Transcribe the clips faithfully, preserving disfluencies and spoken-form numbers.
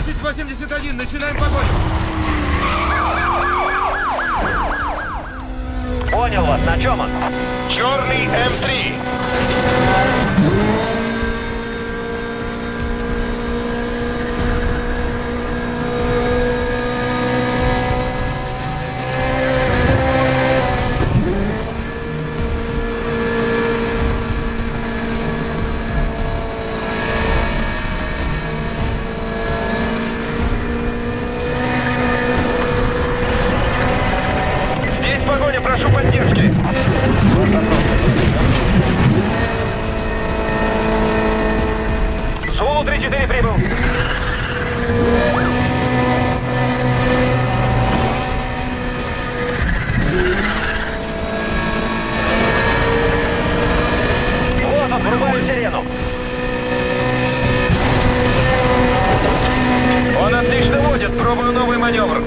десять восемьдесят один, начинаем погоню. Понял вас, на чем он? Черный эм три. Здесь погоня, прошу поддержки. Зулу три четыре прибыл. Вот он, врубаю сирену. Он отлично водит, пробую новый маневр.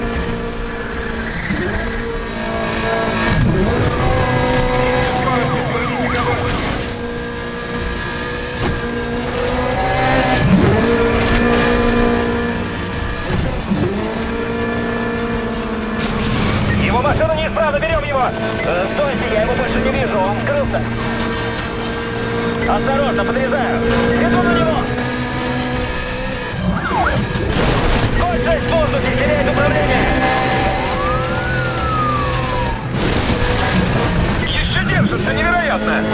Его машина неисправна, берем его. Э, стойте, я его больше не вижу, он скрылся. Осторожно, подрезаю. Иду на него. Конь шесть в воздухе, теряет управление. Еще держится, невероятно.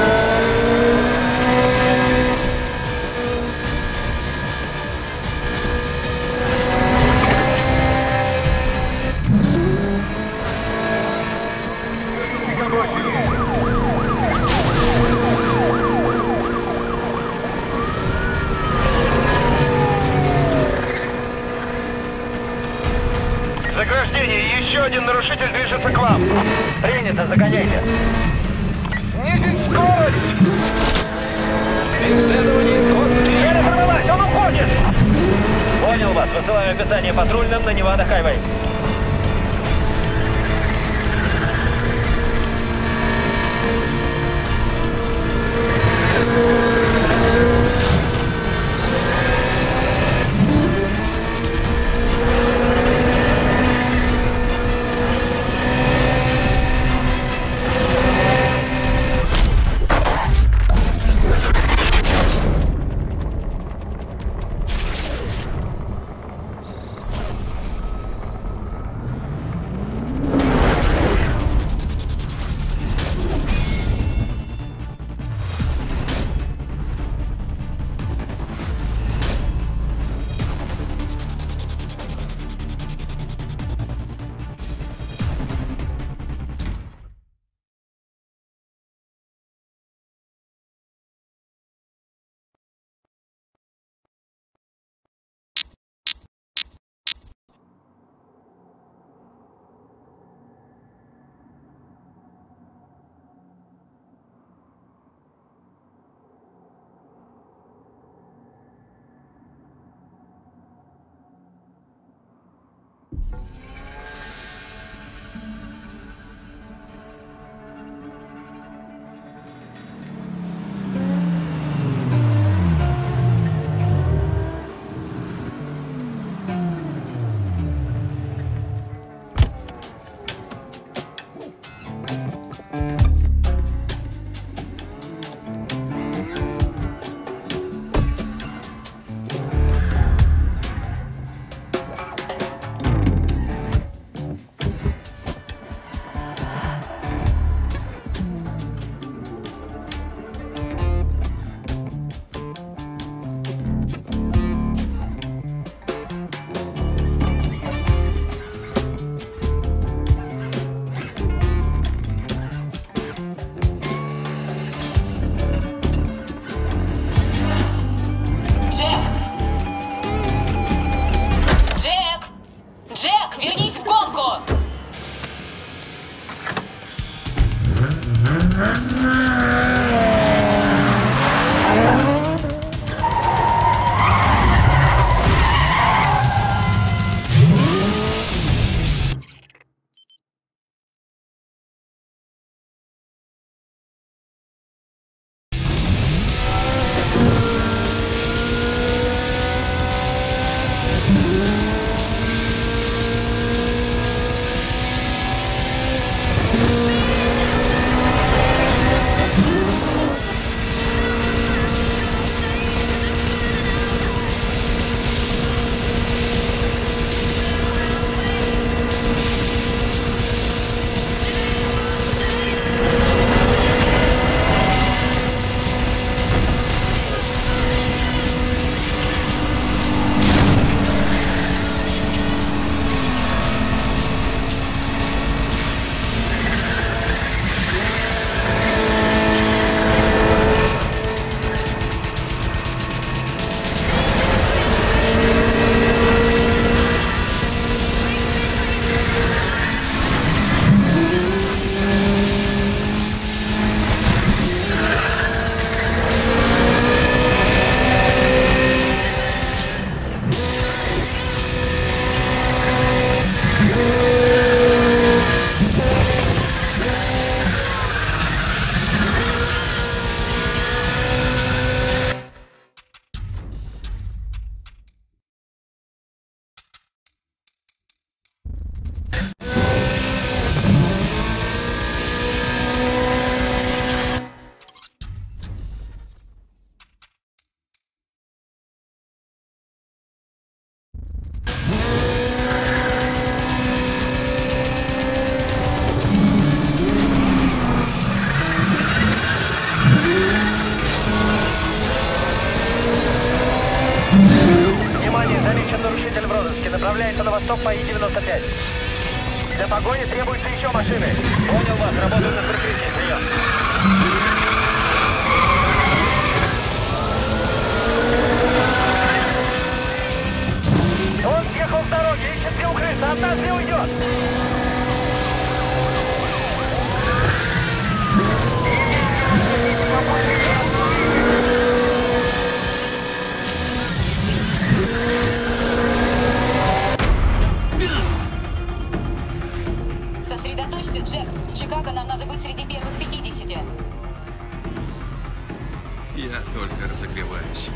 Заграждение, еще один нарушитель движется к вам. Принято, загоняйте. Снизить скорость! Исследование исход. Еле прорвалась, он уходит. Понял вас, высылаю описание патрульным на Невада Хайвей. Направляется на восток по И девяносто пять. Для погони требуются еще машины. Понял вас, работаю над прикрытием. Прием. Он съехал с дороги, ищет где укрыться, от нас не уйдет. Сосредоточься, Джек. В Чикаго нам надо быть среди первых пятидесяти. Я только разогреваюсь.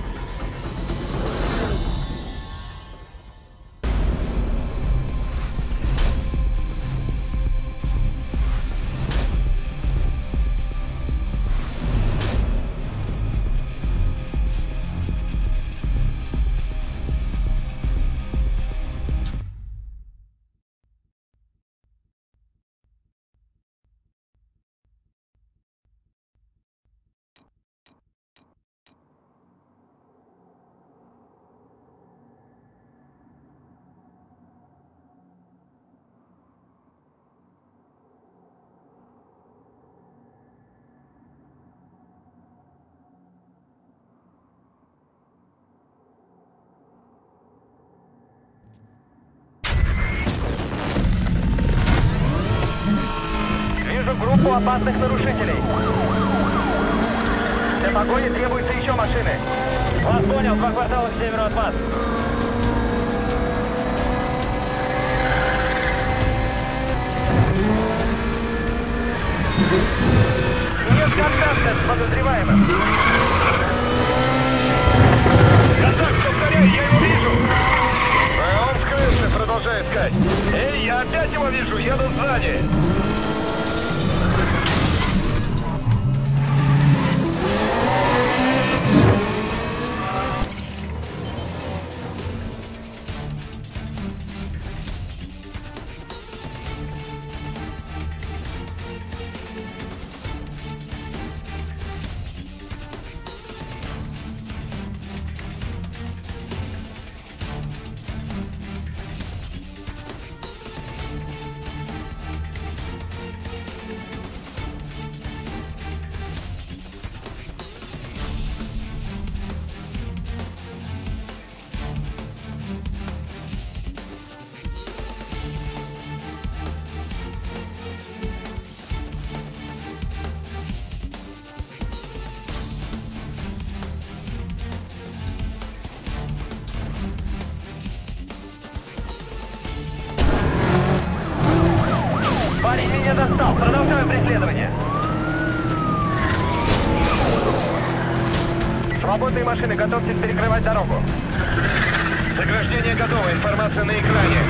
Группу опасных нарушителей. Для погони требуются еще машины. Вас понял, два квартала к северу от вас. Нет контакта с подозреваемым. Контакт, повторяй, я его вижу. А он в крыше, продолжай искать. Эй, я опять его вижу, еду сзади. Парень меня достал. Продолжаем преследование. Свободные машины, готовьтесь перекрывать дорогу. Заграждение готово, информация на экране.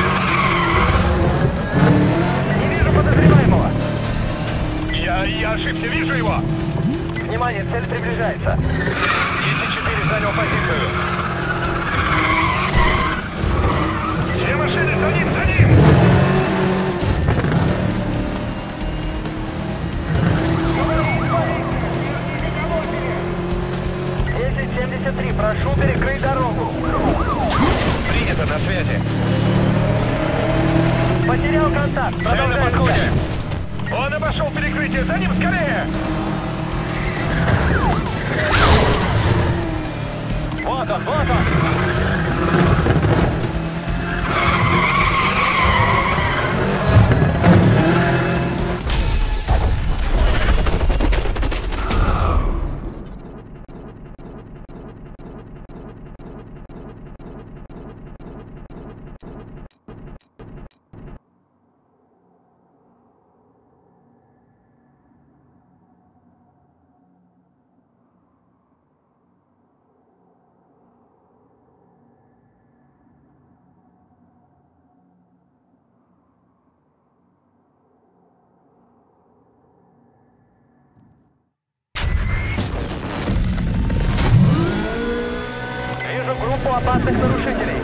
Не вижу подозреваемого. Я, я ошибся, вижу его. Внимание, цель приближается. десять четыре занял позицию. Все машины, за ним, за ним! десять семьдесят три, прошу перекрыть дорогу. Принято, на связи. Потерял контакт. Цель на Продолжаем подходе. искать. Он обошел перекрытие, за ним скорее! Вот он, вот он. Группу опасных нарушителей.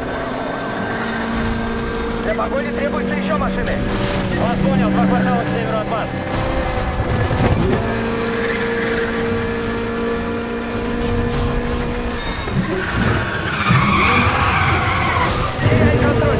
Для погони требуются еще машины. Вас понял, два квартала к северу от вас. Теряй контроль.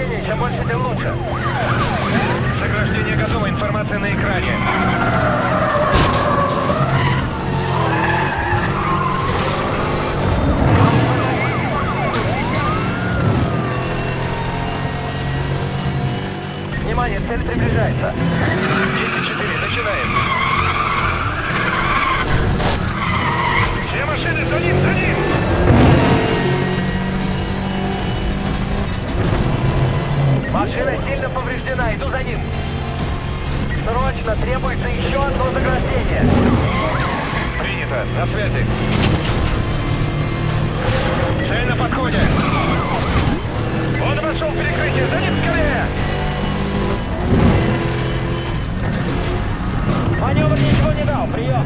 заграждение. Чем больше, тем лучше. Заграждение готово. Информация на экране. Внимание, цель приближается. десять четыре, начинаем. Все машины, за ним, за ним! Машина сильно повреждена, иду за ним. Срочно требуется еще одно заграждение. Принято, на связи. Цель на подходе. Он обошел перекрытие, за ним скорее! Маневр ничего не дал, прием.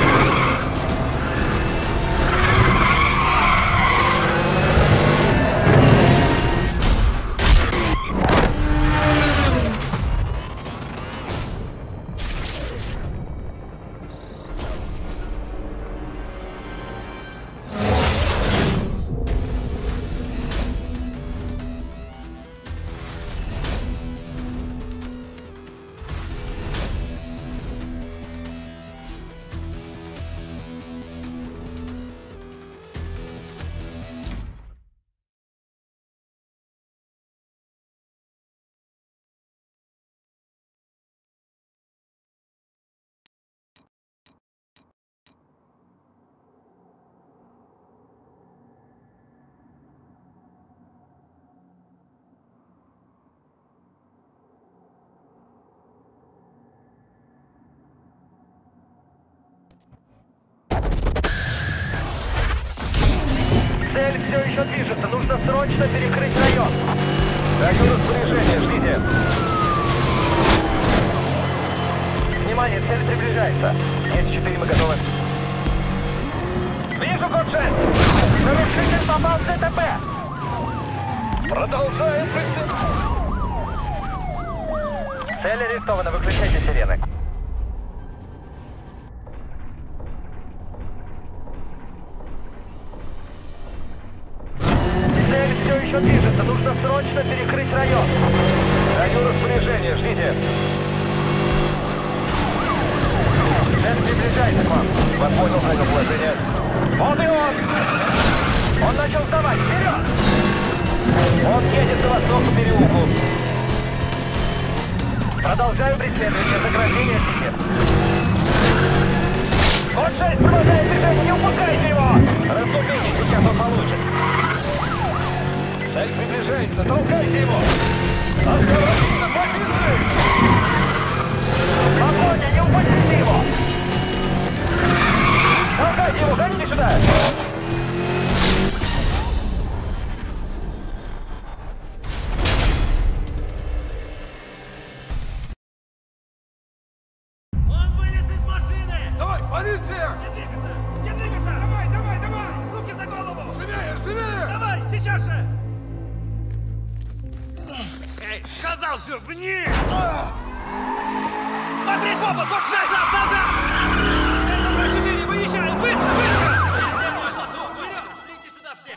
Цель все еще движется. Нужно срочно перекрыть район. Даю распоряжение, ждите. Внимание, цель приближается. десять четыре, мы готовы. Вижу код шесть. Нарушитель попал в ДТП. Продолжаем преследование. Цель арестована. Выключайте сирены. Цель все еще движется. Нужно срочно перекрыть район. Даю распоряжение, ждите. Цель приближается к вам. Вас понял, принял положение. Вот и он. Он начал вставать. Вперед! Он едет за восток по переулку. Продолжаю преследование. Заграждение сидит. Вот шесть, продолжает движение. Не упускайте его! Расступитесь, сейчас он получит. Цель приближается, толкайте его! Осторожно, позиции! Спокойно, не упустите его! Толкайте его, гоните сюда! Он вылез из машины! Стой, полиция! Не двигаться! Не двигаться! Давай, давай, давай! Руки за голову! Живее, живее! Давай, сейчас же! Эй, сказал все, вниз! Смотри в оба! Кот назад, назад! Дельта четыре, выезжаем! Быстро, быстро! Преследует нас! Ну, вперед! Шлите сюда все!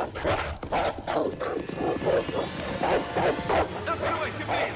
Открывайся, блин!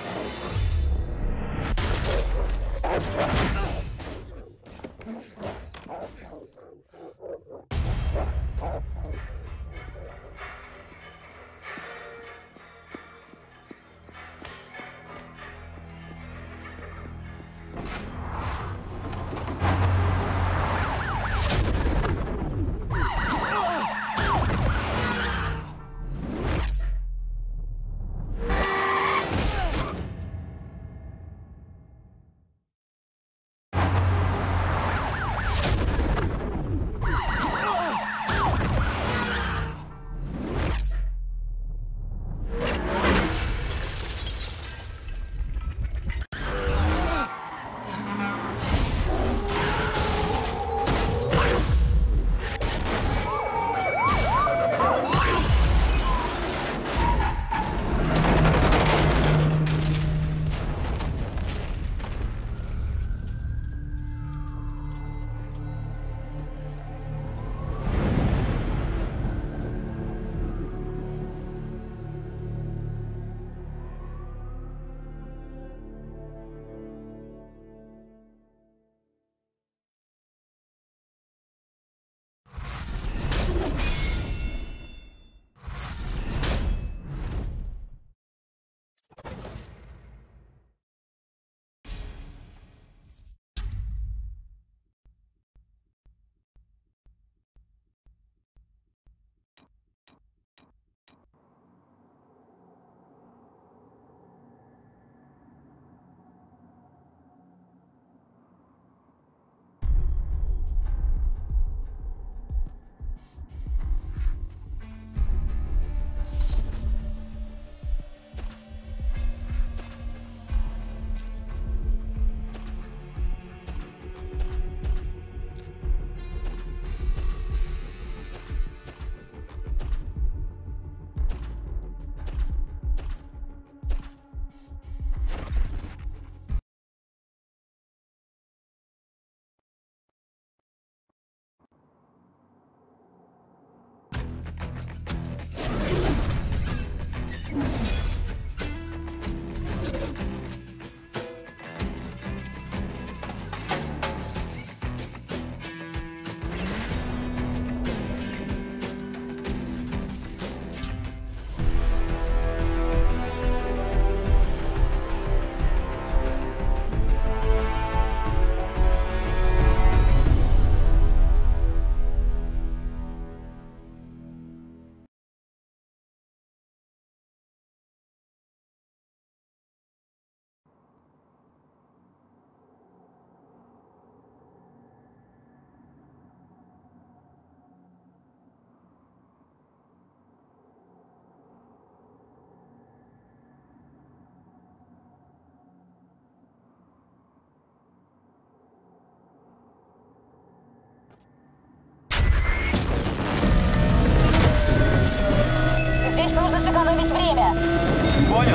сэкономить время. Понял.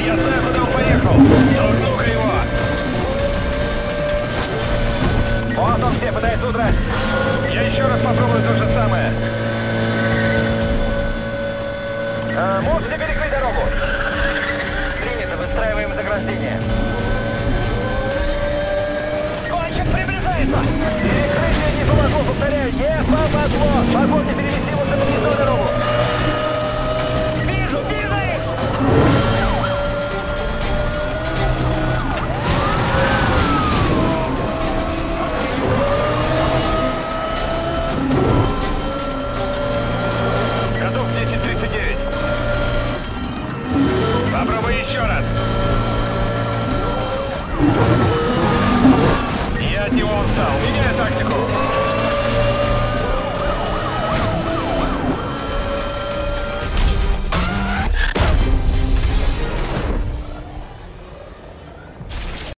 я знаю, куда он поехал. Толкну-ка его. Вот он все пытается удрать. Я еще раз попробую то же самое. А, можете перекрыть дорогу? Принято, выстраиваем заграждение. Гонщик приближается! Перекрытие не помогло, повторяю, не помогло! Позвольте перевести его на подъездную дорогу! Вижу, вижу их! Готов десять тридцать девять. Попробуй еще раз. Я от него устал. Меняю